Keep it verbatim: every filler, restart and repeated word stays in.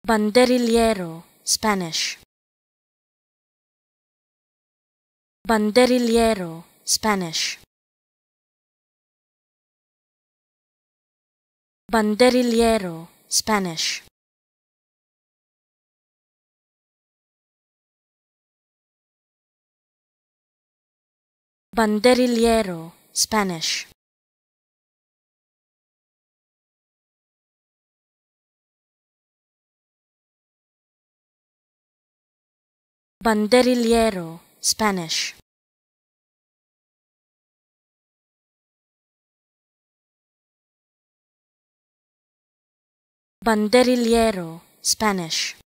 Banderillero, Spanish. Banderillero, Spanish. Banderillero, Spanish. Banderillero, Spanish. Banderillero, Spanish. Banderillero, Spanish.